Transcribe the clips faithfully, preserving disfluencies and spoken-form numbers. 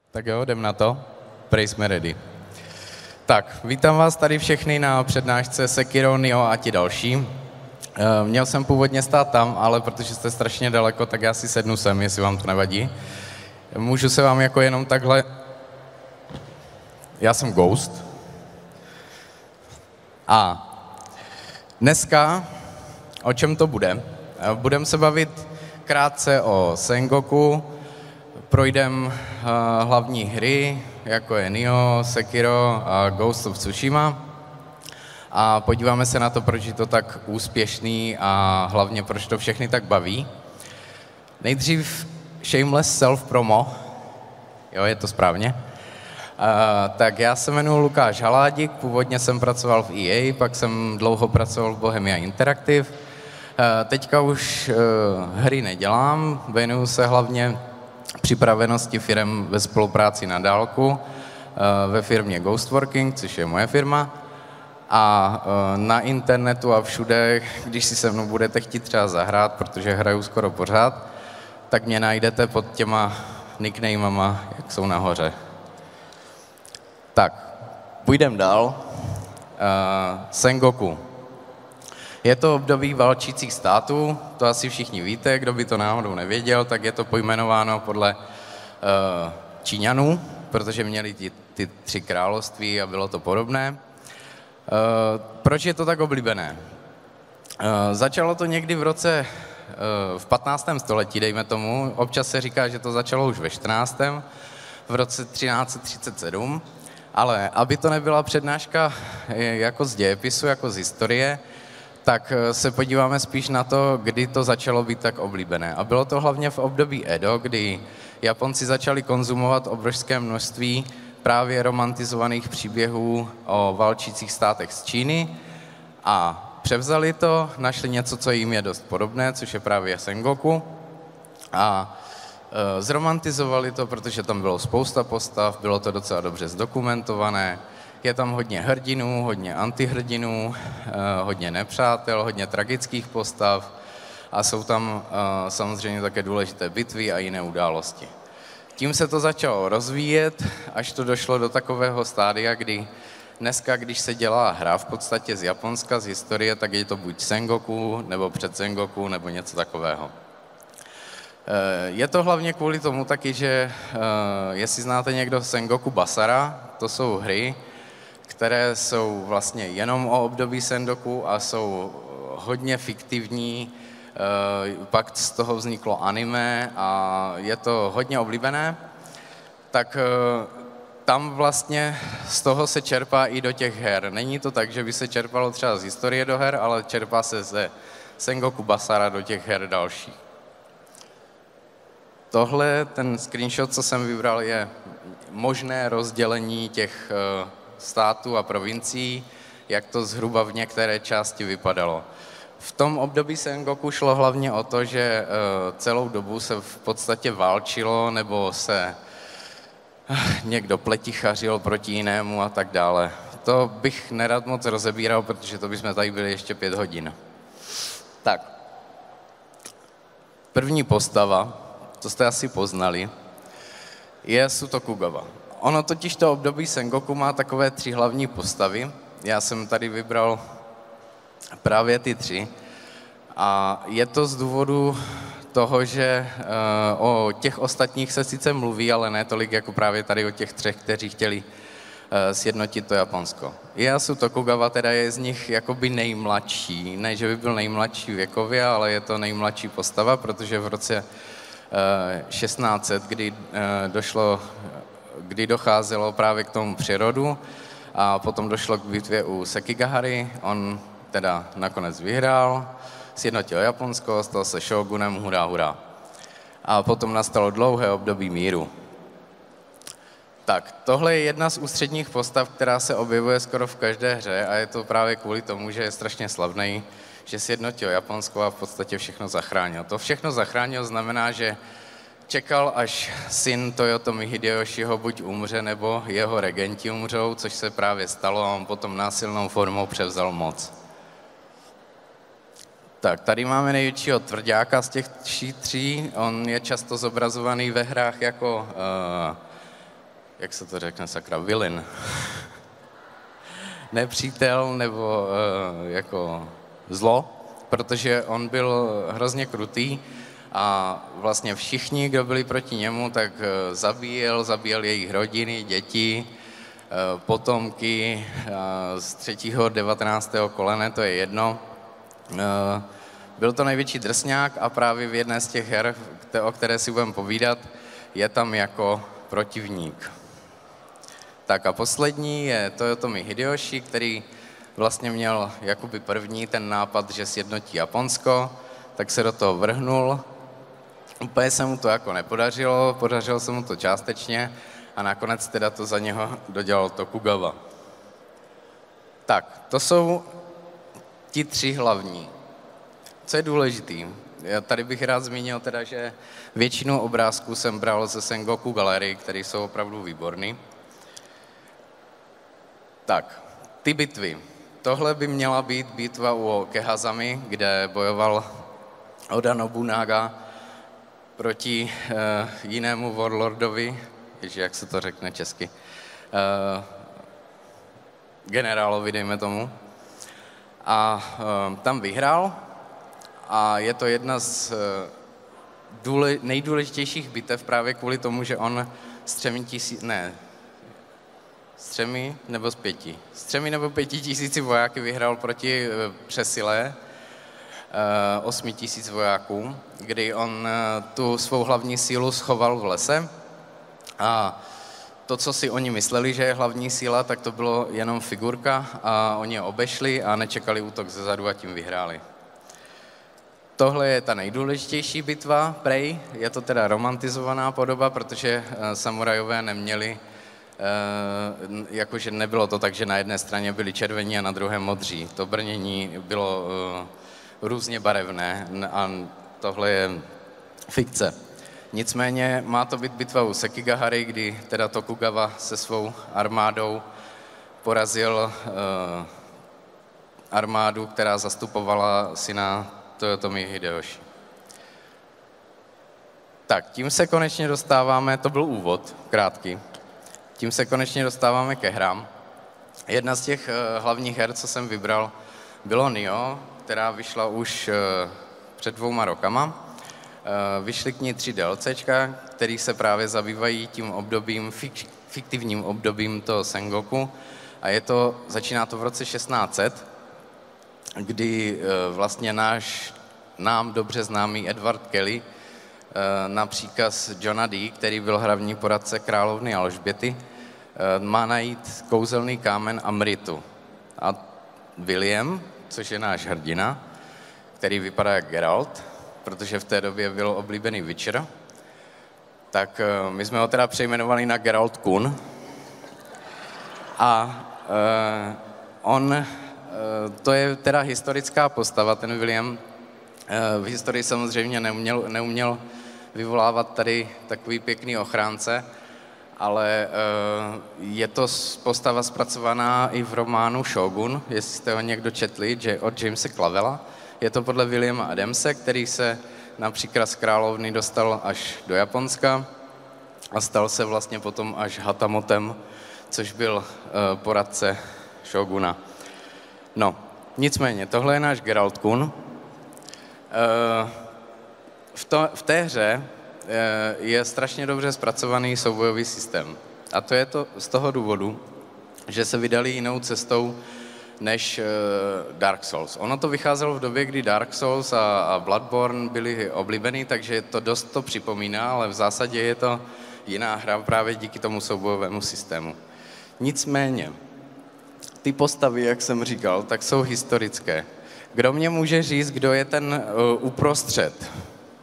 Tak jo, jdem na to. Prej jsme ready. Tak, vítám vás tady všechny na přednášce Sekiro, Nioh a ti další. E, měl jsem původně stát tam, ale protože jste strašně daleko, tak já si sednu sem, jestli vám to nevadí. Můžu se vám jako jenom takhle... Já jsem Ghost. A dneska, o čem to bude? Budeme se bavit krátce o Sengoku, projdeme uh, hlavní hry, jako je Nioh, Sekiro a Ghost of Tsushima. A podíváme se na to, proč je to tak úspěšný a hlavně proč to všechny tak baví. Nejdřív shameless self-promo. Jo, je to správně. Uh, tak já se jmenuji Lukáš Haládík, původně jsem pracoval v E A, pak jsem dlouho pracoval v Bohemia Interactive. Uh, teďka už uh, hry nedělám, věnuju se hlavně připravenosti firem ve spolupráci na dálku uh, ve firmě Ghostworking, což je moje firma. A uh, na internetu a všude, když si se mnou budete chtít třeba zahrát, protože hraju skoro pořád, tak mě najdete pod těma nicknamama, jak jsou nahoře. Tak, půjdeme dál. Uh, Sengoku. Je to období válčících států, to asi všichni víte, kdo by to náhodou nevěděl, tak je to pojmenováno podle uh, Číňanů, protože měli ty, ty tři království a bylo to podobné. Uh, proč je to tak oblíbené? Uh, začalo to někdy v roce, uh, v patnáctém století, dejme tomu, občas se říká, že to začalo už ve čtrnáctém v roce třináct set třicet sedm, ale aby to nebyla přednáška jako z dějepisu, jako z historie, tak se podíváme spíš na to, kdy to začalo být tak oblíbené. A bylo to hlavně v období Edo, kdy Japonci začali konzumovat obrovské množství právě romantizovaných příběhů o válčících státech z Číny a převzali to, našli něco, co jim je dost podobné, což je právě Sengoku a e, zromantizovali to, protože tam bylo spousta postav, bylo to docela dobře zdokumentované. Je tam hodně hrdinů, hodně antihrdinů, eh, hodně nepřátel, hodně tragických postav a jsou tam eh, samozřejmě také důležité bitvy a jiné události. Tím se to začalo rozvíjet, až to došlo do takového stádia, kdy dneska, když se dělá hra v podstatě z Japonska, z historie, tak je to buď Sengoku, nebo před Sengoku, nebo něco takového. Eh, je to hlavně kvůli tomu taky, že eh, jestli znáte někdo Sengoku Basara, to jsou hry, které jsou vlastně jenom o období Sengoku a jsou hodně fiktivní, pak z toho vzniklo anime a je to hodně oblíbené, tak tam vlastně z toho se čerpá i do těch her. Není to tak, že by se čerpalo třeba z historie do her, ale čerpá se ze Sengoku Basara do těch her dalších. Tohle, ten screenshot, co jsem vybral, je možné rozdělení těch států a provincií, jak to zhruba v některé části vypadalo. V tom období Sengoku šlo hlavně o to, že celou dobu se v podstatě válčilo, nebo se někdo pletichařil proti jinému a tak dále. To bych nerad moc rozebíral, protože to bychom tady byli ještě pět hodin. Tak. První postava, to jste asi poznali, je Sutokugawa. Ono totiž to období Sengoku má takové tři hlavní postavy. Já jsem tady vybral právě ty tři. A je to z důvodu toho, že uh, o těch ostatních se sice mluví, ale ne tolik jako právě tady o těch třech, kteří chtěli uh, sjednotit to Japonsko. Ieyasu Tokugawa teda je z nich jakoby nejmladší. Ne, že by byl nejmladší věkově, ale je to nejmladší postava, protože v roce uh, šestnáct set, kdy uh, došlo kdy docházelo právě k tomu přerodu a potom došlo k bitvě u Sekigahary, on teda nakonec vyhrál, sjednotil Japonsko, stal se šógunem, hurá, hurá. A potom nastalo dlouhé období míru. Tak, tohle je jedna z ústředních postav, která se objevuje skoro v každé hře a je to právě kvůli tomu, že je strašně slavný, že sjednotil Japonsko a v podstatě všechno zachránil. To všechno zachránil znamená, že čekal, až syn Toyotomi Hideyoshiho buď umře, nebo jeho regenti umřou, což se právě stalo a on potom násilnou formou převzal moc. Tak, tady máme největšího tvrďáka z těch tří. On je často zobrazovaný ve hrách jako uh, jak se to řekne, sakra, villain. Nepřítel nebo uh, jako zlo, protože on byl hrozně krutý a vlastně všichni, kdo byli proti němu, tak uh, zabíjel, zabíjel jejich rodiny, děti, uh, potomky uh, z třetího, devatenáctého kolene, to je jedno. Uh, byl to největší drsňák a právě v jedné z těch her, o které si budeme povídat, je tam jako protivník. Tak a poslední je Toyotomi Hideyoshi, který vlastně měl jakoby první ten nápad, že sjednotí Japonsko, tak se do toho vrhnul. Úplně se mu to jako nepodařilo, podařilo se mu to částečně a nakonec teda to za něho dodělal Tokugawa. Tak, to jsou ti tři hlavní. Co je důležitý? Já tady bych rád zmínil teda, že většinu obrázků jsem bral ze Sengoku Gallery, které jsou opravdu výborný. Tak, ty bitvy. Tohle by měla být bitva u Kehazami, kde bojoval Oda Nobunaga proti uh, jinému warlordovi, ježi, jak se to řekne česky, uh, generálovi, dejme tomu. A uh, tam vyhrál a je to jedna z uh, důle, nejdůležitějších bitev právě kvůli tomu, že on s třemi tisíci, ne, s třemi nebo s pěti, s třemi nebo pěti tisíci vojáky vyhrál proti uh, přesile uh, osmi tisíc vojáků, kdy on uh, tu svou hlavní sílu schoval v lese a to, co si oni mysleli, že je hlavní síla, tak to bylo jenom figurka a oni je obešli a nečekali útok zezadu a tím vyhráli. Tohle je ta nejdůležitější bitva, prej, je to teda romantizovaná podoba, protože uh, samurajové neměli, uh, jakože nebylo to tak, že na jedné straně byli červení a na druhé modří. To brnění bylo uh, různě barevné a tohle je fikce. Nicméně má to být bitva u Sekigahary, kdy teda Tokugawa se svou armádou porazil uh, armádu, která zastupovala syna Toyotomi Hideyoshi. Tak, tím se konečně dostáváme, to byl úvod, krátký, tím se konečně dostáváme ke hrám. Jedna z těch uh, hlavních her, co jsem vybral, bylo Nioh, která vyšla už uh, před dvouma rokama. Vyšly k ní tři DLCčka, které se právě zabývají tím obdobím, fik, fiktivním obdobím toho Sengoku. A je to, začíná to v roce šestnáct set, kdy vlastně náš nám dobře známý Edward Kelly na příkaz Johna Dee, který byl hlavní poradce královny Alžběty, má najít kouzelný kámen Amritu. A William, což je náš hrdina, který vypadá jak Geralt, protože v té době byl oblíbený Witcher, tak uh, my jsme ho teda přejmenovali na Geralt Kun. A uh, on, uh, to je teda historická postava, ten William. Uh, v historii samozřejmě neuměl, neuměl vyvolávat tady takový pěkný ochránce, ale uh, je to postava zpracovaná i v románu Shogun, jestli jste ho někdo četli, od Jamese Clavella. Je to podle Williama Adamse, který se například z královny dostal až do Japonska a stal se vlastně potom až Hatamotem, což byl uh, poradce šóguna. No, nicméně, tohle je náš Geralt Kun. Uh, v, to, v té hře uh, je strašně dobře zpracovaný soubojový systém. A to je to z toho důvodu, že se vydali jinou cestou než Dark Souls. Ono to vycházelo v době, kdy Dark Souls a, a Bloodborne byly oblíbený, takže to dost to připomíná, ale v zásadě je to jiná hra právě díky tomu soubojovému systému. Nicméně, ty postavy, jak jsem říkal, tak jsou historické. Kdo mě může říct, kdo je ten uh, uprostřed?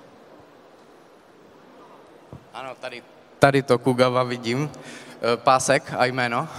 Ano, tady, tady Tokugawa vidím. Uh, pásek a jméno?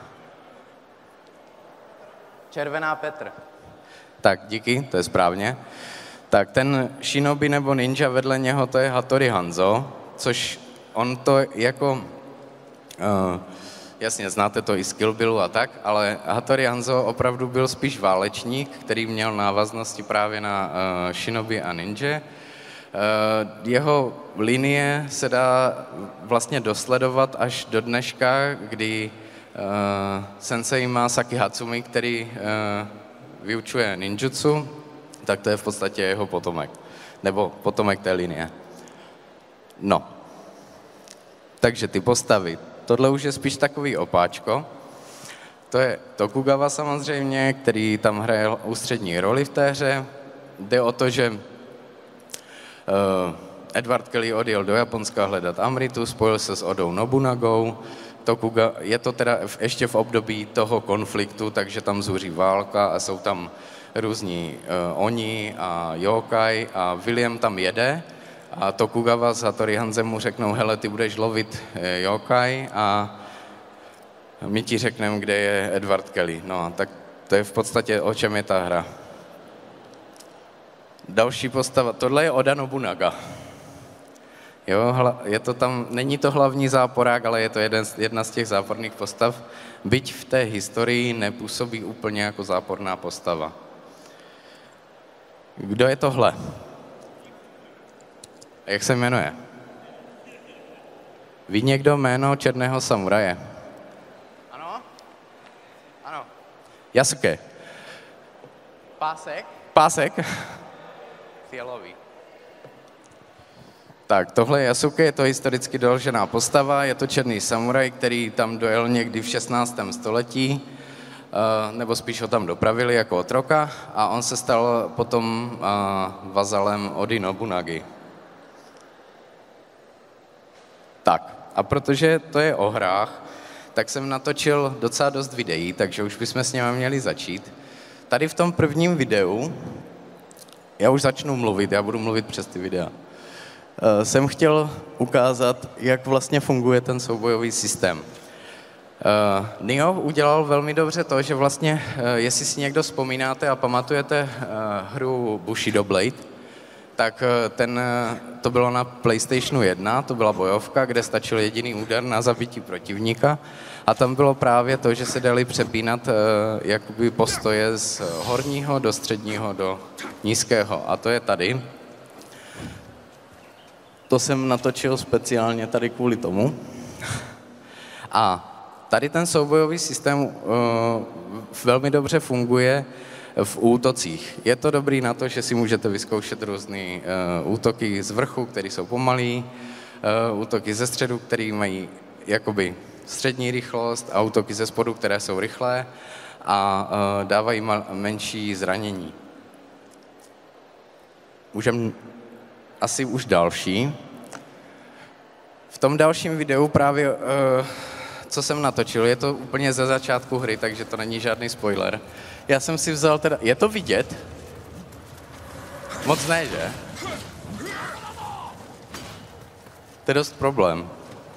Červená Petr. Tak, díky, to je správně. Tak ten shinobi nebo ninja vedle něho, to je Hattori Hanzo, což on to jako, uh, jasně, znáte to i z Kill Billu a tak, ale Hattori Hanzo opravdu byl spíš válečník, který měl návaznosti právě na uh, shinobi a ninja. Jeho linie se dá vlastně dosledovat až do dneška, kdy sensei Masaki Hatsumi, který vyučuje ninjutsu, tak to je v podstatě jeho potomek. Nebo potomek té linie. No. Takže ty postavy. Tohle už je spíš takový opáčko. To je Tokugawa samozřejmě, který tam hraje ústřední roli v té hře. Jde o to, že uh, Edward Kelly odjel do Japonska hledat Amritu, spojil se s Odou Nobunagou. Tokuga, je to teda v, ještě v období toho konfliktu, takže tam zuří válka a jsou tam různí uh, oni a yokai a William tam jede a Tokugawa s Hattori Hanzem mu řeknou, hele, ty budeš lovit uh, yokai a my ti řekneme, kde je Edward Kelly. No, tak to je v podstatě, o čem je ta hra. Další postava, tohle je Oda Nobunaga. Jo, hla, je to tam, není to hlavní záporák, ale je to jeden, jedna z těch záporných postav, byť v té historii nepůsobí úplně jako záporná postava. Kdo je tohle? Jak se jmenuje? Ví někdo jméno černého samuraje? Ano? Ano. Yasuke. Pásek? Pásek? Fialový. Tak, tohle je Yasuke, je to historicky doložená postava, je to černý samuraj, který tam dojel někdy v šestnáctém století, nebo spíš ho tam dopravili jako otroka a on se stal potom vazalem Ody Nobunagy. Tak, a protože to je o hrách, tak jsem natočil docela dost videí, takže už bychom s nimi měli začít. Tady v tom prvním videu, já už začnu mluvit, já budu mluvit přes ty videa, jsem chtěl ukázat, jak vlastně funguje ten soubojový systém. Uh, Nioh udělal velmi dobře to, že vlastně, uh, jestli si někdo vzpomínáte a pamatujete uh, hru Bushido Blade, tak uh, ten, uh, to bylo na PlayStationu jedna, to byla bojovka, kde stačil jediný úder na zabití protivníka a tam bylo právě to, že se dali přepínat uh, jakoby postoje z horního do středního do nízkého a to je tady. To jsem natočil speciálně tady kvůli tomu. A tady ten soubojový systém uh, velmi dobře funguje v útocích. Je to dobrý na to, že si můžete vyzkoušet různé uh, útoky z vrchu, které jsou pomalý, uh, útoky ze středu, které mají jakoby střední rychlost a útoky ze spodu, které jsou rychlé a uh, dávají mal- menší zranění. Můžeme asi už další. V tom dalším videu právě, uh, co jsem natočil, je to úplně ze začátku hry, takže to není žádný spoiler. Já jsem si vzal teda... Je to vidět? Moc ne, že? To je dost problém.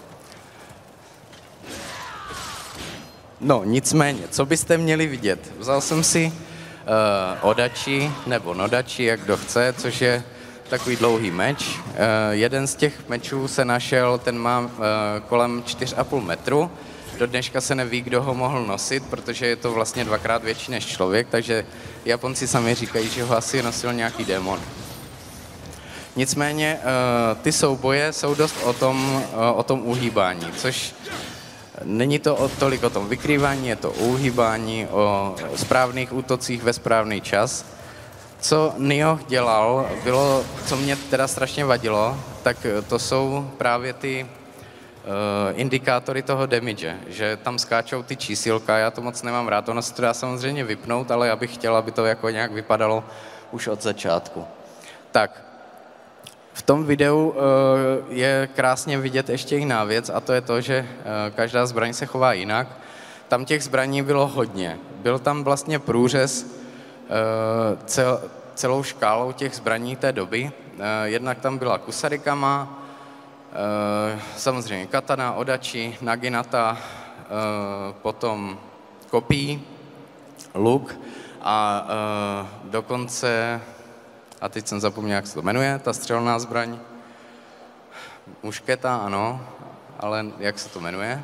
No, nicméně, co byste měli vidět? Vzal jsem si uh, Odachi, nebo Nodachi, jak kdo chce, což je takový dlouhý meč. Uh, jeden z těch mečů se našel, ten má uh, kolem čtyři a půl metru. Do dneška se neví, kdo ho mohl nosit, protože je to vlastně dvakrát větší než člověk, takže Japonci sami říkají, že ho asi nosil nějaký démon. Nicméně uh, ty souboje jsou dost o tom, uh, o tom uhýbání, což není to o tolik o tom vykrývání, je to o uhýbání, o správných útocích ve správný čas. Co Nioh dělal, bylo, co mě teda strašně vadilo, tak to jsou právě ty uh, indikátory toho damage, že tam skáčou ty čísilka, já to moc nemám rád, ono se to dá samozřejmě vypnout, ale já bych chtěl, aby to jako nějak vypadalo už od začátku. Tak, v tom videu uh, je krásně vidět ještě jiná věc a to je to, že uh, každá zbraň se chová jinak. Tam těch zbraní bylo hodně. Byl tam vlastně průřez uh, cel, celou škálou těch zbraní té doby. Uh, jednak tam byla kusarikama, uh, samozřejmě katana, odachi, naginata, uh, potom kopí, luk a uh, dokonce... A teď jsem zapomněl, jak se to jmenuje, ta střelná zbraň. Mušketa, ano, ale jak se to jmenuje?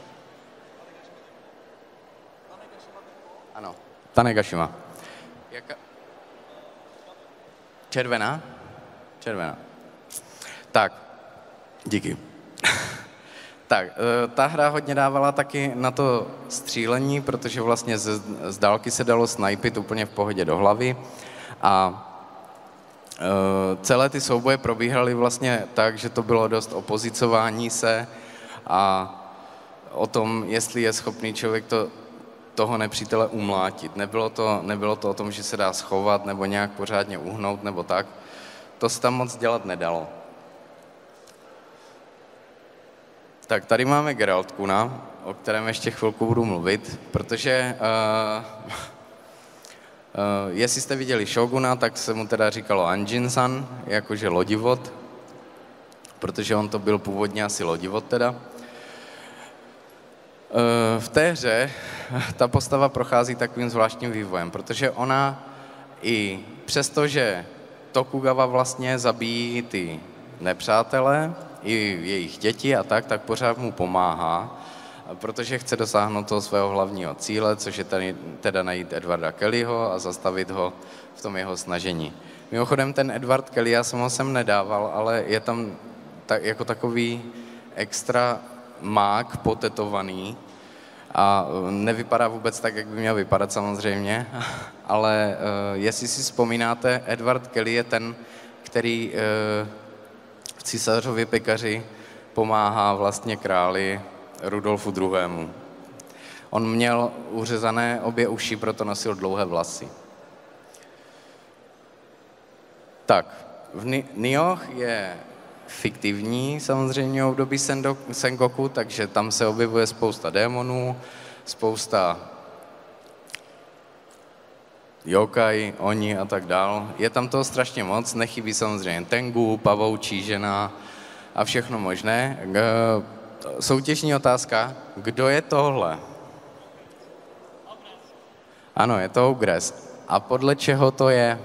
Ano, Tanegashima. Jaka? Červená? Červená. Tak, díky. Tak, ta hra hodně dávala taky na to střílení, protože vlastně z, z dálky se dalo snajpit úplně v pohodě do hlavy a e, celé ty souboje probíhaly vlastně tak, že to bylo dost o pozicování se a o tom, jestli je schopný člověk to, toho nepřítele umlátit. Nebylo to, nebylo to o tom, že se dá schovat nebo nějak pořádně uhnout nebo tak. To se tam moc dělat nedalo. Tak tady máme Geralt Kuna, o kterém ještě chvilku budu mluvit, protože uh, uh, jestli jste viděli Shoguna, tak se mu teda říkalo Anjin-san, jakože lodivod, protože on to byl původně asi lodivod teda. Uh, v té hře ta postava prochází takovým zvláštním vývojem, protože ona i přesto, že Tokugawa vlastně zabíjí ty nepřátelé, i jejich děti a tak, tak pořád mu pomáhá, protože chce dosáhnout toho svého hlavního cíle, což je tady, teda najít Edwarda Kellyho a zastavit ho v tom jeho snažení. Mimochodem ten Edward Kelly, já jsem ho sem nedával, ale je tam tak, jako takový extra mák potetovaný a nevypadá vůbec tak, jak by měl vypadat samozřejmě, ale uh, jestli si vzpomínáte, Edward Kelly je ten, který uh, v Císařově pekaři pomáhá vlastně králi Rudolfu druhému. On měl uřezané obě uši, proto nosil dlouhé vlasy. Tak, v Nioh je fiktivní samozřejmě období Sengoku, takže tam se objevuje spousta démonů, spousta yokai, oni a tak dál. Je tam toho strašně moc, nechybí samozřejmě Tengu, pavoučí žena a všechno možné. Soutěžní otázka, kdo je tohle? Ano, je to Ogres. A podle čeho to je?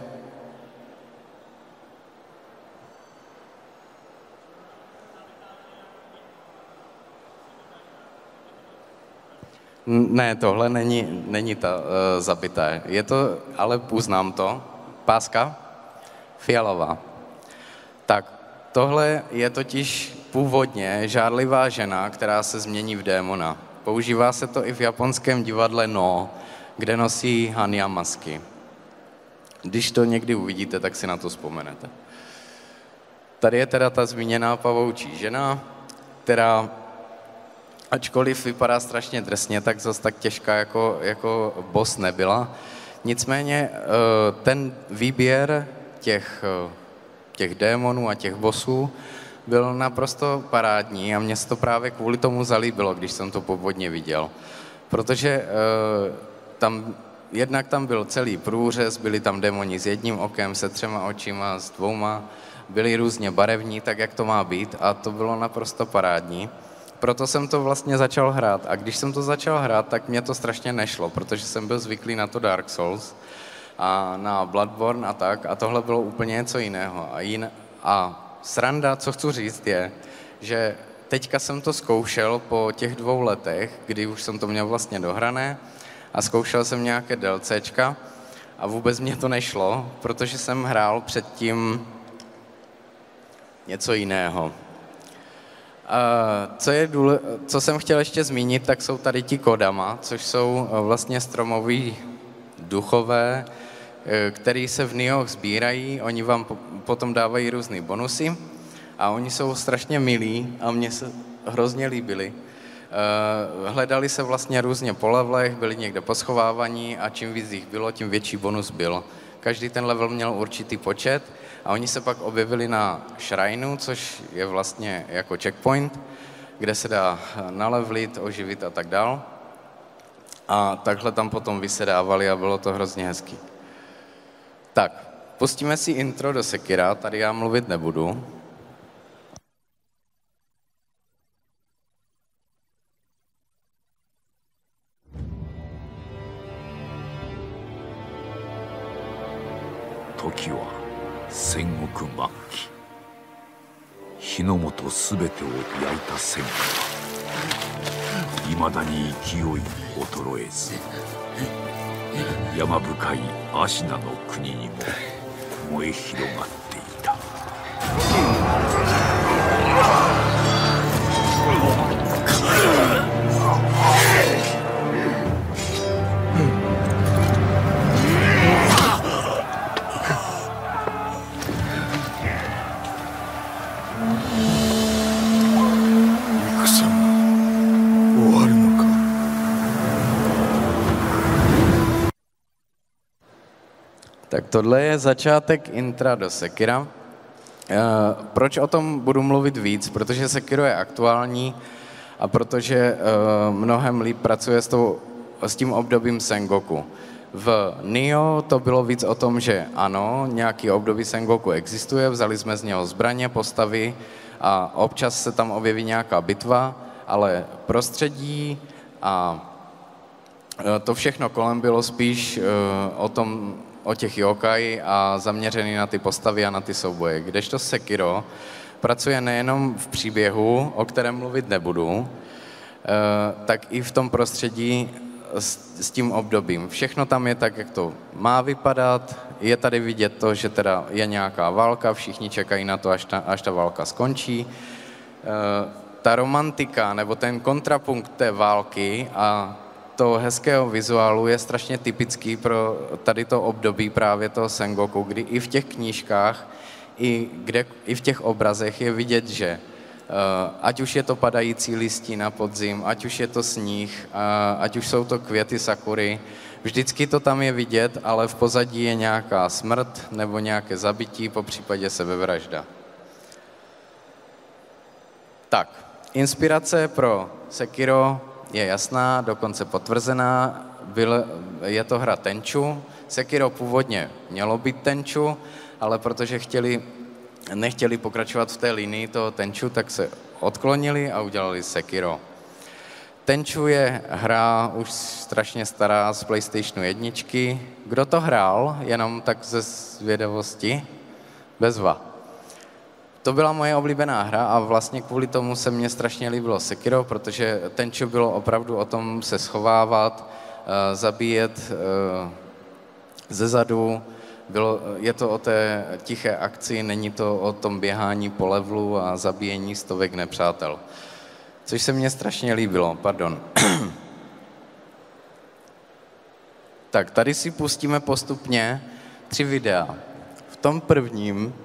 Ne, tohle není, není ta uh, zabité. Je to, ale uznám to, páska fialová. Tak, tohle je totiž původně žárlivá žena, která se změní v démona. Používá se to i v japonském divadle No, kde nosí Hanya masky. Když to někdy uvidíte, tak si na to vzpomenete. Tady je teda ta zmíněná pavoučí žena, která ačkoliv vypadá strašně drsně, tak zase tak těžká jako, jako boss nebyla. Nicméně ten výběr těch, těch démonů a těch bossů byl naprosto parádní a mně se to právě kvůli tomu zalíbilo, když jsem to původně viděl. Protože tam, jednak tam byl celý průřez, byli tam démoni s jedním okem, se třema očima, s dvouma, byli různě barevní, tak jak to má být a to bylo naprosto parádní. Proto jsem to vlastně začal hrát a když jsem to začal hrát, tak mě to strašně nešlo, protože jsem byl zvyklý na to Dark Souls a na Bloodborne a tak a tohle bylo úplně něco jiného. A, jin... a sranda, co chci říct je, že teďka jsem to zkoušel po těch dvou letech, kdy už jsem to měl vlastně dohrané a zkoušel jsem nějaké DLCčka a vůbec mě to nešlo, protože jsem hrál předtím něco jiného. Uh, co, je důle, co jsem chtěl ještě zmínit, tak jsou tady ti kodama, což jsou vlastně stromoví duchové, který se v Nioh sbírají, oni vám po, potom dávají různé bonusy a oni jsou strašně milí a mně se hrozně líbili. Uh, hledali se vlastně různě po levelech, byli někde poschovávaní a čím víc jich bylo, tím větší bonus byl. Každý ten level měl určitý počet a oni se pak objevili na shrinu, což je vlastně jako checkpoint, kde se dá nalevlit, oživit a tak dál. A takhle tam potom vysedávali a bylo to hrozně hezký. Tak, pustíme si intro do Sekira, tady já mluvit nebudu. Toki wa Sengoku Makki. Hinomoto subete o yaita sengoku wa imada ni ikiyoi otoroezu. Yamabukai Ashina no kuni ni mo moe hirogatte ita. Tak tohle je začátek intra do Sekira. E, proč o tom budu mluvit víc? Protože Sekiro je aktuální a protože e, mnohem líp pracuje s, tou, s tím obdobím Sengoku. V Nioh to bylo víc o tom, že ano, nějaký období Sengoku existuje, vzali jsme z něho zbraně, postavy a občas se tam objeví nějaká bitva, ale prostředí a to všechno kolem bylo spíš o tom, o těch yokai a zaměřený na ty postavy a na ty souboje. Kdežto Sekiro pracuje nejenom v příběhu, o kterém mluvit nebudu, tak i v tom prostředí s, s tím obdobím. Všechno tam je tak, jak to má vypadat. Je tady vidět to, že teda je nějaká válka, všichni čekají na to, až ta, až ta válka skončí. Ta romantika nebo ten kontrapunkt té války a toho hezkého vizuálu je strašně typický pro tady to období právě toho Sengoku, kdy i v těch knížkách, i, kde, i v těch obrazech je vidět, že uh, ať už je to padající listí na podzim, ať už je to sníh, uh, ať už jsou to květy sakury, vždycky to tam je vidět, ale v pozadí je nějaká smrt nebo nějaké zabití, po případě sebevražda. Tak, inspirace pro Sekiro je jasná, dokonce potvrzená, byl, je to hra Tenchu. Sekiro původně mělo být Tenchu, ale protože chtěli, nechtěli pokračovat v té linii toho Tenchu, tak se odklonili a udělali Sekiro. Tenchu je hra už strašně stará z PlayStationu jedničky. Kdo to hrál? Jenom tak ze zvědavosti? Bezva. To byla moje oblíbená hra a vlastně kvůli tomu se mně strašně líbilo Sekiro, protože Tenchu bylo opravdu o tom se schovávat, zabíjet zezadu. Bylo, je to o té tiché akci, není to o tom běhání po levelu a zabíjení stovek nepřátel. Což se mně strašně líbilo, pardon. Tak, tady si pustíme postupně tři videa. V tom prvním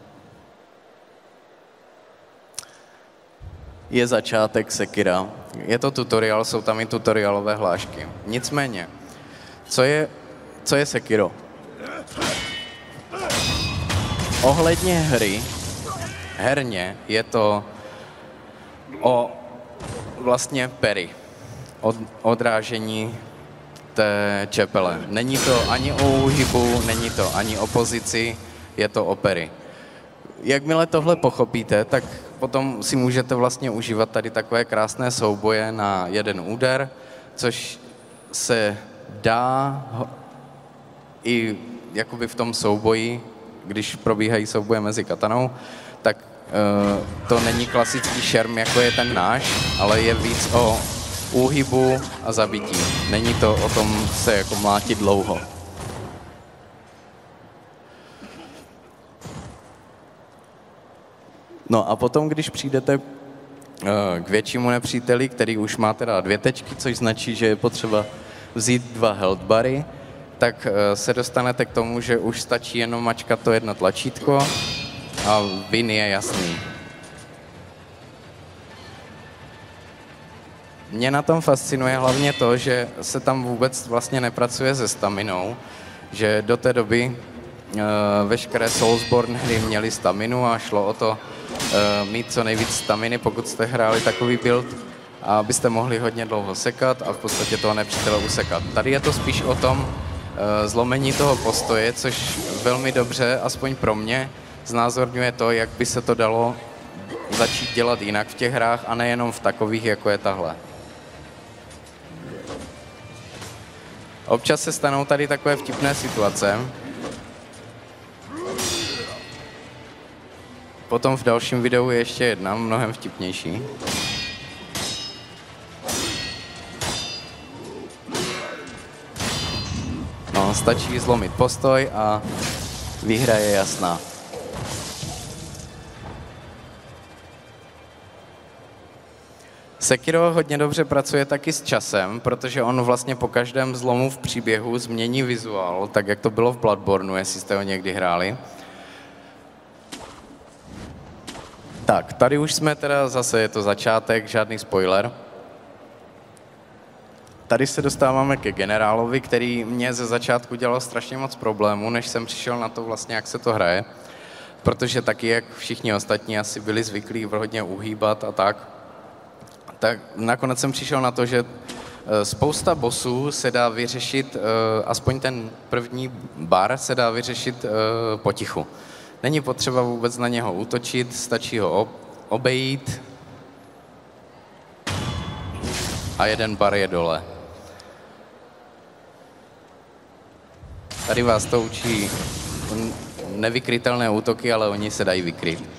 je začátek Sekira. Je to tutoriál, jsou tam i tutoriálové hlášky. Nicméně, co je, co je Sekiro? Ohledně hry, herně je to o vlastně pery, od, odrážení té čepele. Není to ani o úhybu, není to ani o pozici, je to o pery. Jakmile tohle pochopíte, tak potom si můžete vlastně užívat tady takové krásné souboje na jeden úder, což se dá i jakoby v tom souboji, když probíhají souboje mezi katanou, tak uh, to není klasický šerm, jako je ten náš, ale je víc o úhybu a zabití. Není to o tom se jako mlátit dlouho. No a potom, když přijdete uh, k většímu nepříteli, který už má teda dvě tečky, což značí, že je potřeba vzít dva health bary, tak uh, se dostanete k tomu, že už stačí jenom mačkat to jedno tlačítko a win je jasný. Mě na tom fascinuje hlavně to, že se tam vůbec vlastně nepracuje se staminou, že do té doby uh, veškeré Soulsborne hry měly staminu a šlo o to uh, mít co nejvíc staminy, pokud jste hráli takový build, abyste mohli hodně dlouho sekat a v podstatě toho nepřítele usekat. Tady je to spíš o tom uh, zlomení toho postoje, což velmi dobře, aspoň pro mě, znázorňuje to, jak by se to dalo začít dělat jinak v těch hrách a nejenom v takových, jako je tahle. Občas se stanou tady takové vtipné situace. Potom v dalším videu je ještě jedna, mnohem vtipnější. No, stačí zlomit postoj a výhra je jasná. Sekiro hodně dobře pracuje taky s časem, protože on vlastně po každém zlomu v příběhu změní vizuál, tak jak to bylo v Bloodborneu, jestli jste ho někdy hráli. Tak, tady už jsme teda zase, je to začátek, žádný spoiler. tady se dostáváme ke generálovi, který mě ze začátku dělal strašně moc problémů, než jsem přišel na to vlastně, jak se to hraje. Protože taky, jak všichni ostatní asi byli zvyklí hodně uhýbat a tak, tak nakonec jsem přišel na to, že spousta bossů se dá vyřešit, aspoň ten první bar se dá vyřešit potichu. Není potřeba vůbec na něho útočit, stačí ho obejít a jeden bar je dole. Tady vás to učí nevykrytelné útoky, ale oni se dají vykryt.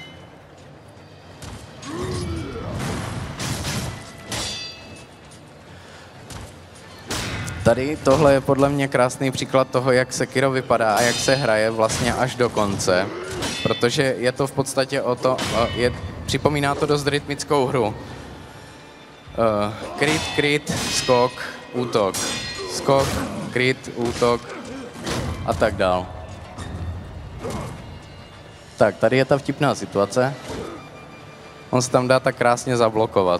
Tady tohle je podle mě krásný příklad toho, jak Sekiro vypadá a jak se hraje vlastně až do konce, protože je to v podstatě o to, je, připomíná to dost rytmickou hru. Uh, kryt, kryt, skok, útok, skok, kryt, útok a tak dál. Tak, tady je ta vtipná situace. On se tam dá tak krásně zablokovat.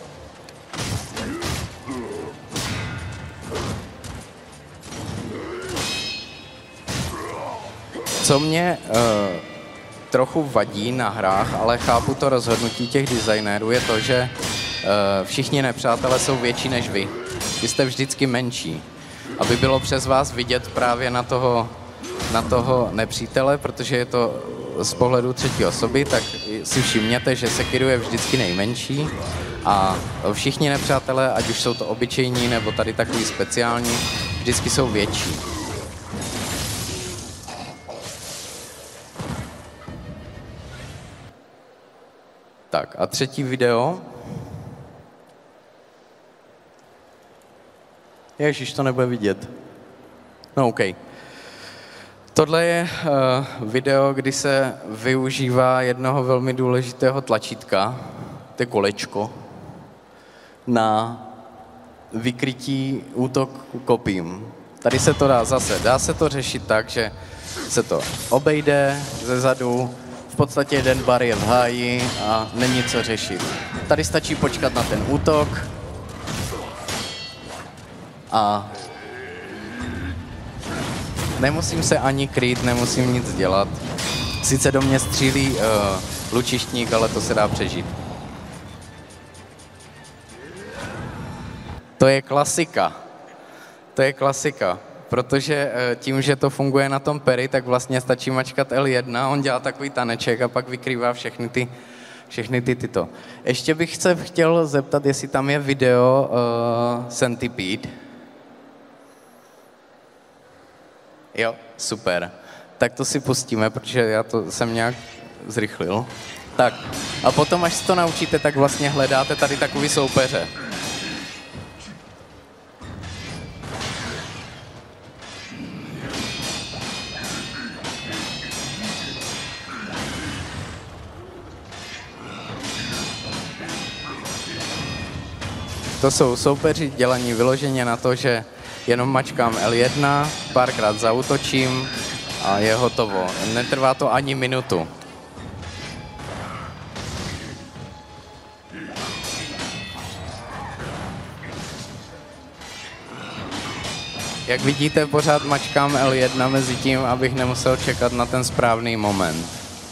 Co mě uh, trochu vadí na hrách, ale chápu to rozhodnutí těch designérů, je to, že uh, všichni nepřátelé jsou větší než vy. Vy jste vždycky menší. Aby bylo přes vás vidět právě na toho, na toho nepřítele, protože je to z pohledu třetí osoby, tak si všimněte, že Sekiro je vždycky nejmenší a všichni nepřátelé, ať už jsou to obyčejní nebo tady takový speciální, vždycky jsou větší. Tak a třetí video. Ježiš, to nebude vidět. No OK. Tohle je uh, video, kdy se využívá jednoho velmi důležitého tlačítka, to je kolečko, na vykrytí útoku kopím. Tady se to dá zase, dá se to řešit tak, že se to obejde ze zadu, v podstatě jeden bar je v háji a není co řešit. Tady stačí počkat na ten útok a nemusím se ani kryt, nemusím nic dělat. Sice do mě střílí uh, lučištník, ale to se dá přežít. To je klasika. To je klasika. Protože uh, tím, že to funguje na tom peri, tak vlastně stačí mačkat el jedna, on dělá takový taneček a pak vykrývá všechny ty, všechny ty tyto. Ještě bych se chtěl zeptat, jestli tam je video uh, Centipede. Jo, super. Tak to si pustíme, protože já to jsem nějak zrychlil. Tak, a potom, až se to naučíte, tak vlastně hledáte tady takový soupeře. To jsou soupeři dělaní vyloženě na to, že jenom mačkám el jedna, párkrát zaútočím a je hotovo. Netrvá to ani minutu. Jak vidíte, pořád mačkám el jedna mezi tím, abych nemusel čekat na ten správný moment.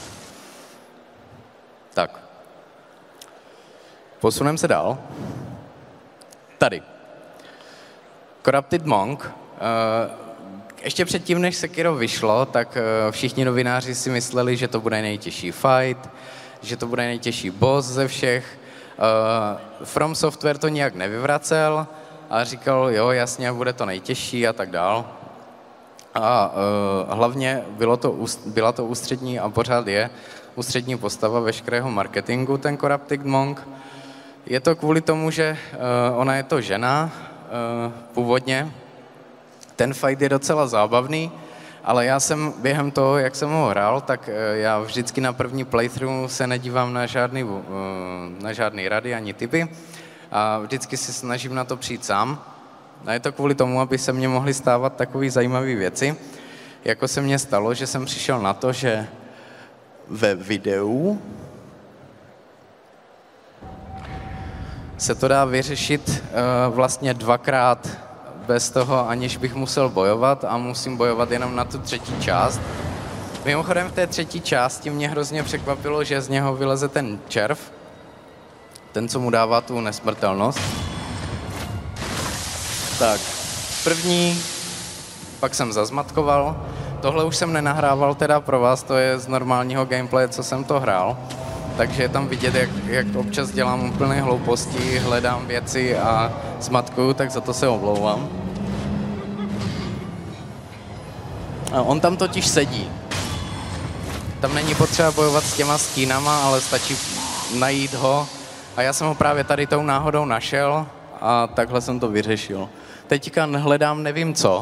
Tak. Posuneme se dál. Tady. Corrupted Monk. Ještě předtím, než Sekiro vyšlo, tak všichni novináři si mysleli, že to bude nejtěžší fight, že to bude nejtěžší boss ze všech. From Software to nijak nevyvracel a říkal, jo, jasně, bude to nejtěžší a tak dál. A hlavně bylo to, byla to ústřední a pořád je ústřední postava veškerého marketingu, ten Corrupted Monk. Je to kvůli tomu, že ona je to žena, původně. Ten fight je docela zábavný, ale já jsem během toho, jak jsem ho hrál, tak já vždycky na první playthrough se nedívám na žádný, na žádný rady ani tipy a vždycky si snažím na to přijít sám. A je to kvůli tomu, aby se mně mohly stávat takové zajímavé věci, jako se mně stalo, že jsem přišel na to, že ve videu se to dá vyřešit uh, vlastně dvakrát bez toho, aniž bych musel bojovat a musím bojovat jenom na tu třetí část. Mimochodem v té třetí části mě hrozně překvapilo, že z něho vyleze ten červ, ten, co mu dává tu nesmrtelnost. Tak, první, pak jsem zazmatkoval. Tohle už jsem nenahrával teda pro vás, to je z normálního gameplaye, co jsem to hrál. Takže je tam vidět, jak, jak občas dělám úplné hlouposti, hledám věci a zmatkuju, tak za to se omlouvám. A on tam totiž sedí. Tam není potřeba bojovat s těma stínama, ale stačí najít ho. A já jsem ho právě tady tou náhodou našel a takhle jsem to vyřešil. Teďka hledám nevím co.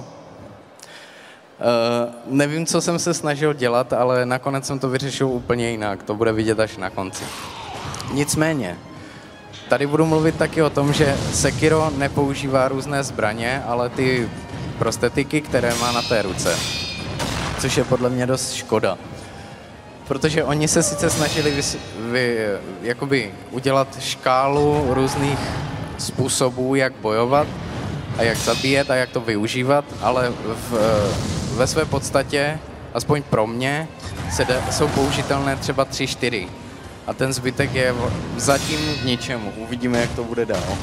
Uh, nevím, co jsem se snažil dělat, ale nakonec jsem to vyřešil úplně jinak. To bude vidět až na konci. Nicméně, tady budu mluvit taky o tom, že Sekiro nepoužívá různé zbraně, ale ty prostetiky, které má na té ruce. Což je podle mě dost škoda. Protože oni se sice snažili vy, vy, jakoby udělat škálu různých způsobů, jak bojovat a jak zabíjet a jak to využívat, ale v, ve své podstatě, aspoň pro mě, se de, jsou použitelné třeba tři, čtyři. A ten zbytek je zatím k ničemu. Uvidíme, jak to bude dál.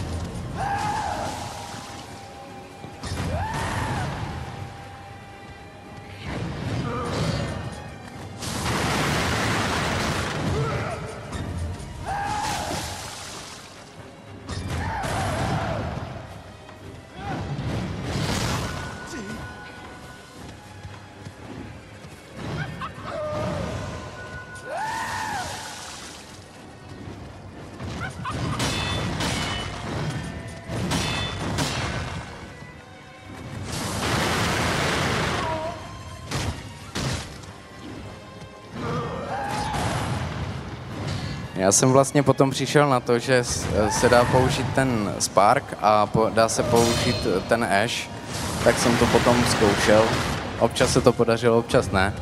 Já jsem vlastně potom přišel na to, že se dá použít ten Spark a dá se použít ten Ash, tak jsem to potom zkoušel. Občas se to podařilo, občas ne.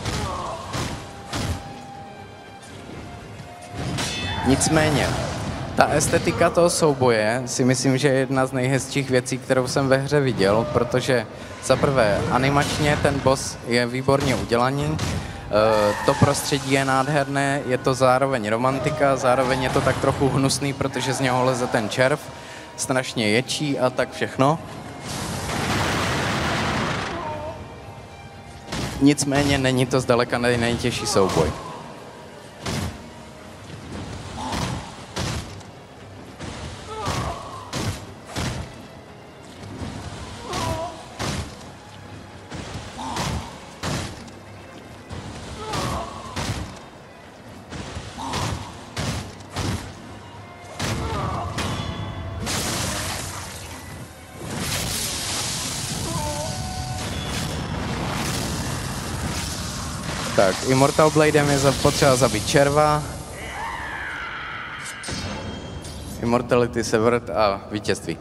Nicméně, ta estetika toho souboje si myslím, že je jedna z nejhezčích věcí, kterou jsem ve hře viděl, protože za prvé animačně ten boss je výborně udělaný, to prostředí je nádherné, je to zároveň romantika, zároveň je to tak trochu hnusný, protože z něho leze ten červ, strašně ječí a tak všechno. Nicméně není to zdaleka nej, nejtěžší souboj. Tak, Immortal Bladem je potřeba zabít červa. Immortality Severed a vítězství.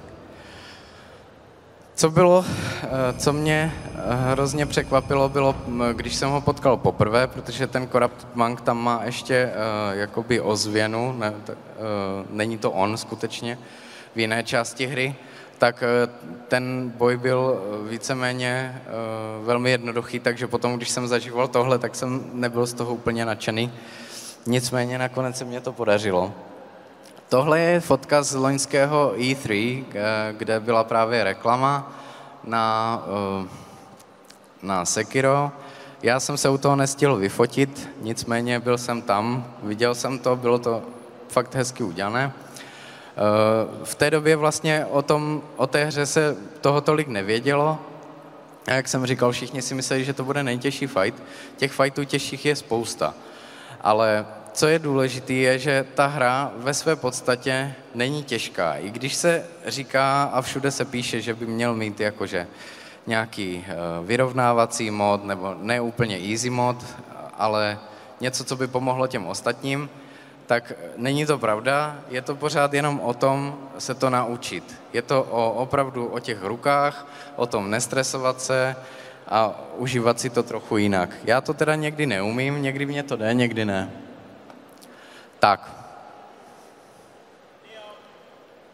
Co bylo, co mě hrozně překvapilo, bylo, když jsem ho potkal poprvé, protože ten Corrupt Monk tam má ještě uh, jakoby ozvěnu, ne, t, uh, není to on skutečně, v jiné části hry, tak ten boj byl víceméně uh, velmi jednoduchý, takže potom, když jsem zažíval tohle, tak jsem nebyl z toho úplně nadšený. Nicméně nakonec se mě to podařilo. Tohle je fotka z loňského E tři, kde byla právě reklama na, uh, na Sekiro. Já jsem se u toho nestihl vyfotit, nicméně byl jsem tam, viděl jsem to, bylo to fakt hezky udělané. V té době vlastně o, tom, o té hře se toho tolik nevědělo. A jak jsem říkal, všichni si mysleli, že to bude nejtěžší fight. Těch fightů těžších je spousta. Ale co je důležité, je, že ta hra ve své podstatě není těžká. I když se říká a všude se píše, že by měl mít jakože nějaký vyrovnávací mod, nebo ne úplně easy mod, ale něco, co by pomohlo těm ostatním, tak není to pravda, je to pořád jenom o tom se to naučit. Je to o, opravdu o těch rukách, o tom nestresovat se a užívat si to trochu jinak. Já to teda někdy neumím, někdy mě to jde, někdy ne. Tak.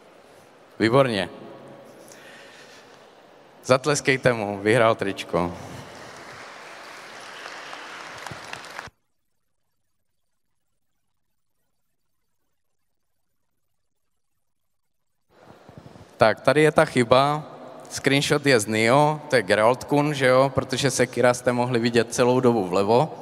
Výborně. Zatleskejte mu, vyhrál tričko. Tak, tady je ta chyba. Screenshot je z Nioh, to je Geralt Kun, že jo, protože Sekira jste mohli vidět celou dobu vlevo.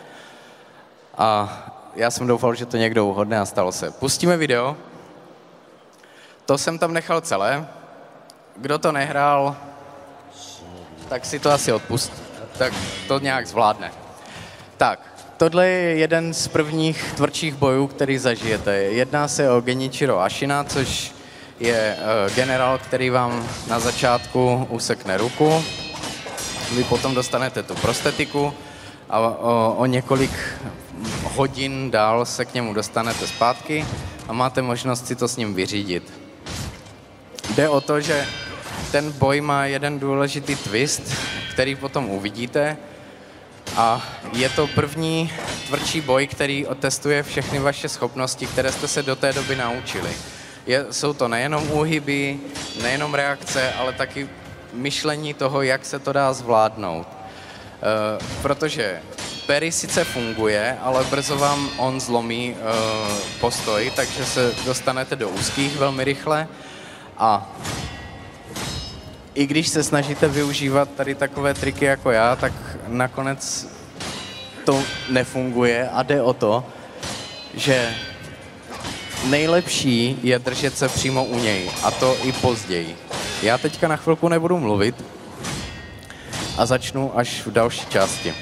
A já jsem doufal, že to někdo uhodne a stalo se. Pustíme video. To jsem tam nechal celé. Kdo to nehrál, tak si to asi odpust. Tak to nějak zvládne. Tak, tohle je jeden z prvních tvrdších bojů, který zažijete. Jedná se o Genichiro Ashina, což je uh, generál, který vám na začátku usekne ruku. Vy potom dostanete tu prostetiku a o, o několik hodin dál se k němu dostanete zpátky a máte možnost si to s ním vyřídit. Jde o to, že ten boj má jeden důležitý twist, který potom uvidíte, a je to první tvrdší boj, který otestuje všechny vaše schopnosti, které jste se do té doby naučili. Je, jsou to nejenom úhyby, nejenom reakce, ale taky myšlení toho, jak se to dá zvládnout. E, protože Parry sice funguje, ale brzo vám on zlomí e, postoj, takže se dostanete do úzkých velmi rychle. A i když se snažíte využívat tady takové triky jako já, tak nakonec to nefunguje a jde o to, že nejlepší je držet se přímo u něj, a to i později. Já teďka na chvilku nebudu mluvit a začnu až v další části.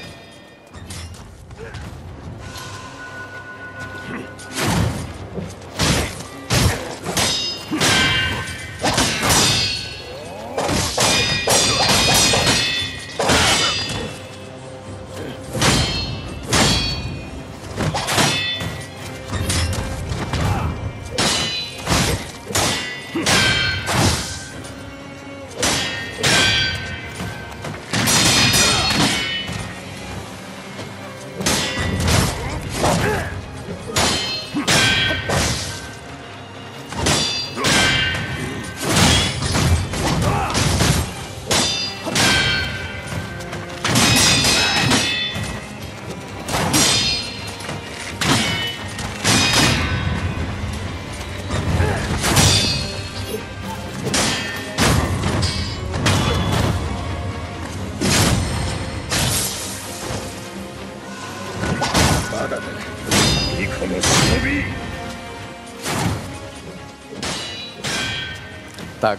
Tak,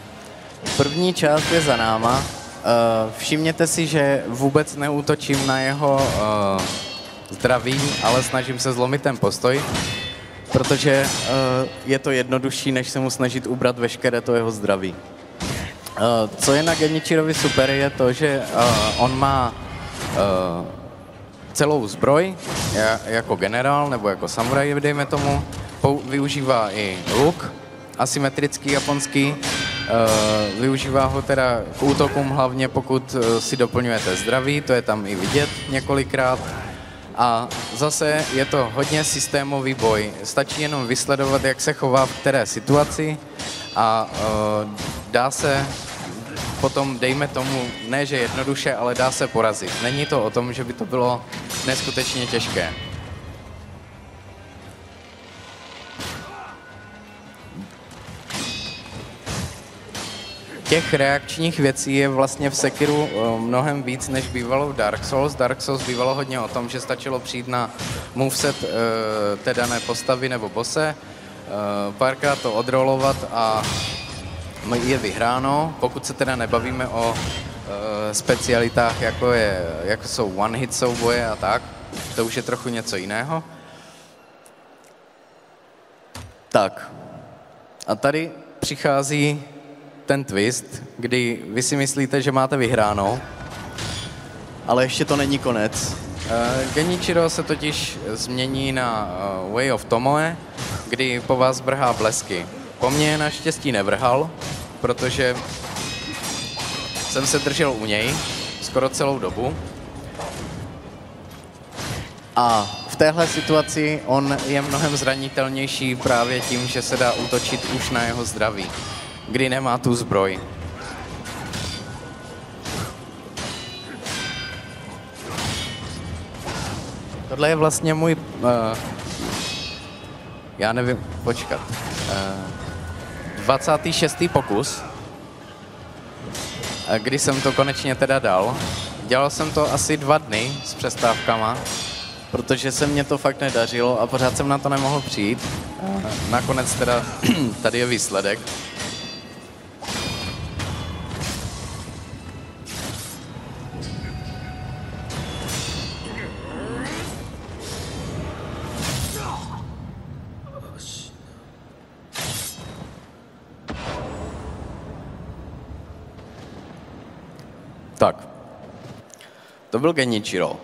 první část je za náma. Uh, všimněte si, že vůbec neútočím na jeho uh, zdraví, ale snažím se zlomit ten postoj, protože uh, je to jednodušší, než se mu snažit ubrat veškeré to jeho zdraví. Uh, co je na Genichirovi super, je to, že uh, on má uh, celou zbroj, jako generál nebo jako samuraj, dejme tomu, využívá i luk, asymetrický japonský, uh, využívá ho teda k útokům hlavně, pokud uh, si doplňujete zdraví, to je tam i vidět několikrát. A zase je to hodně systémový boj, stačí jenom vysledovat, jak se chová v které situaci a uh, dá se potom, dejme tomu, ne že jednoduše, ale dá se porazit. Není to o tom, že by to bylo neskutečně těžké. Těch reakčních věcí je vlastně v Sekiru mnohem víc, než bývalo v Dark Souls. Dark Souls bývalo hodně o tom, že stačilo přijít na moveset té dané postavy nebo bose, párkrát to odrolovat a je vyhráno, pokud se teda nebavíme o specialitách, jako, je, jako jsou one-hit souboje a tak. To už je trochu něco jiného. Tak. A tady přichází ten twist, kdy vy si myslíte, že máte vyhráno, ale ještě to není konec. Genichiro se totiž změní na Way of Tomoe, kdy po vás vrhá blesky. Po mně naštěstí nevrhal, protože jsem se držel u něj skoro celou dobu. A v téhle situaci on je mnohem zranitelnější právě tím, že se dá útočit už na jeho zdraví. kdy nemá tu zbroj. Tohle je vlastně můj, uh, já nevím, počkat, uh, dvacátý šestý pokus, kdy jsem to konečně teda dal. Dělal jsem to asi dva dny s přestávkama, protože se mně to fakt nedařilo a pořád jsem na to nemohl přijít. Nakonec teda tady je výsledek. Tak, to byl Genichiro.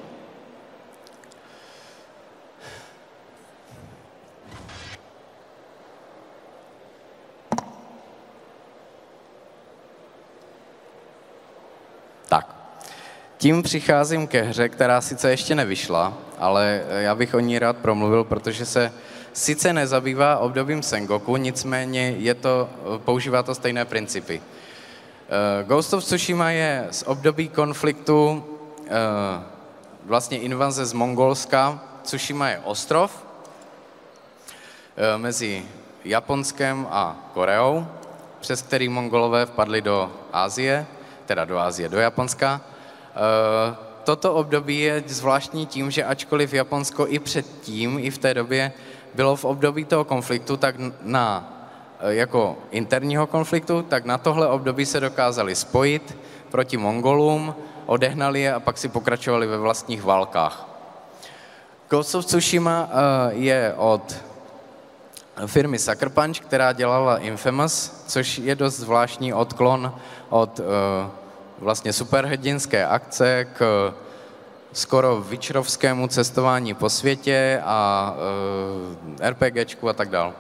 Tak, tím přicházím ke hře, která sice ještě nevyšla, ale já bych o ní rád promluvil, protože se sice nezabývá obdobím Sengoku, nicméně je to, používá to stejné principy. Ghost of Tsushima je z období konfliktu vlastně invaze z Mongolska. Tsushima je ostrov mezi Japonskem a Koreou, přes který Mongolové vpadli do Asie, teda do Asie, do Japonska. Toto období je zvláštní tím, že ačkoliv Japonsko i předtím, i v té době bylo v období toho konfliktu, tak na jako interního konfliktu, tak na tohle období se dokázali spojit proti Mongolům, odehnali je a pak si pokračovali ve vlastních válkách. Ghost of Tsushima je od firmy Sucker Punch, která dělala Infamous, což je dost zvláštní odklon od vlastně superhrdinské akce k skoro witcherovskému cestování po světě a RPGčku a tak dále.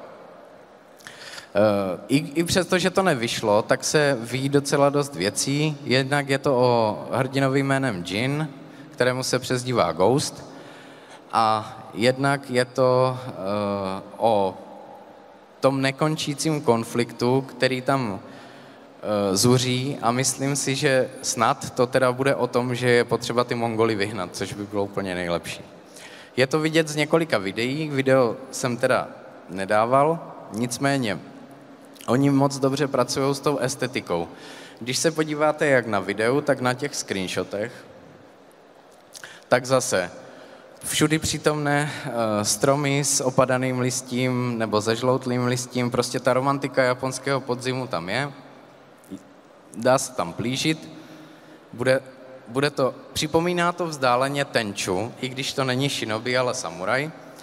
I, I přesto, že to nevyšlo, tak se ví docela dost věcí. Jednak je to o hrdinovi jménem Jin, kterému se přezdívá Ghost. A jednak je to uh, o tom nekončícím konfliktu, který tam uh, zuří. A myslím si, že snad to teda bude o tom, že je potřeba ty Mongoly vyhnat, což by bylo úplně nejlepší. Je to vidět z několika videí. Video jsem teda nedával, nicméně oni moc dobře pracují s tou estetikou. Když se podíváte jak na videu, tak na těch screenshotech, tak zase všudy přítomné uh, stromy s opadaným listím nebo zežloutlým listím, prostě ta romantika japonského podzimu tam je, dá se tam plížit, bude, bude to, připomíná to vzdáleně Tenchu, i když to není shinobi, ale samuraj.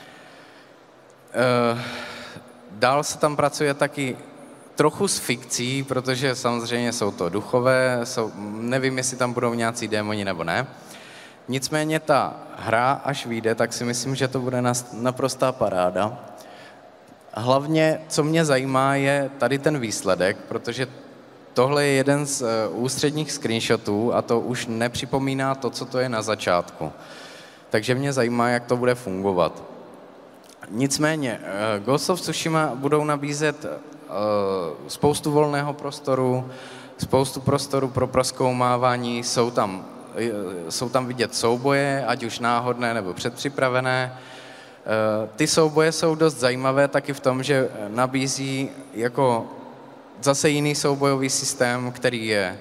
Uh, dál se tam pracuje taky trochu s fikcí, protože samozřejmě jsou to duchové, jsou, nevím, jestli tam budou nějací démoni nebo ne. Nicméně ta hra, až vyjde, tak si myslím, že to bude naprostá paráda. Hlavně, co mě zajímá, je tady ten výsledek, protože tohle je jeden z ústředních screenshotů a to už nepřipomíná to, co to je na začátku. Takže mě zajímá, jak to bude fungovat. Nicméně, Ghost of Tsushima budou nabízet spoustu volného prostoru, spoustu prostoru pro prozkoumávání, jsou tam, jsou tam vidět souboje, ať už náhodné nebo předpřipravené. Ty souboje jsou dost zajímavé taky v tom, že nabízí jako zase jiný soubojový systém, který je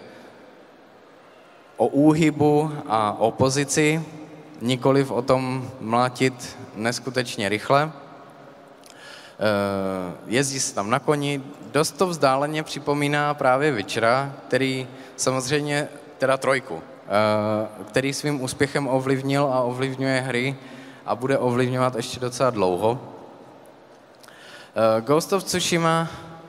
o úhybu a o pozici, nikoliv o tom mlátit neskutečně rychle. Jezdí se tam na koni, dost to vzdáleně připomíná právě Witchera, který samozřejmě, teda trojku, který svým úspěchem ovlivnil a ovlivňuje hry a bude ovlivňovat ještě docela dlouho. Ghost of Tsushima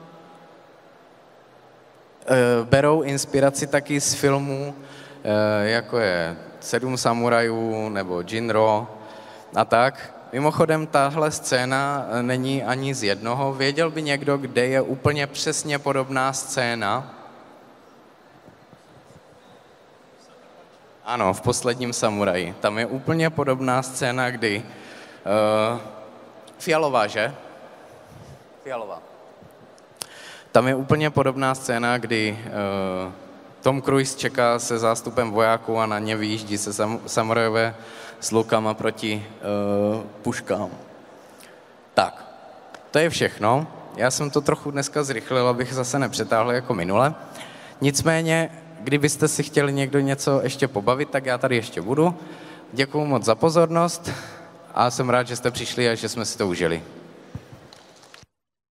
berou inspiraci taky z filmů, jako je Sedm samurajů nebo Jinro a tak. Mimochodem, tahle scéna není ani z jednoho. Věděl by někdo, kde je úplně přesně podobná scéna? Ano, v Posledním samuraji. Tam je úplně podobná scéna, kdy... Uh, fialová, že? Fialová. Tam je úplně podobná scéna, kdy uh, Tom Cruise čeká se zástupem vojáků a na ně vyjíždí se sam, samurajové s lukama proti uh, puškám. Tak, to je všechno. Já jsem to trochu dneska zrychlil, abych zase nepřetáhl jako minule. Nicméně, kdybyste si chtěli někdo něco ještě pobavit, tak já tady ještě budu. Děkuju moc za pozornost a jsem rád, že jste přišli a že jsme si to užili.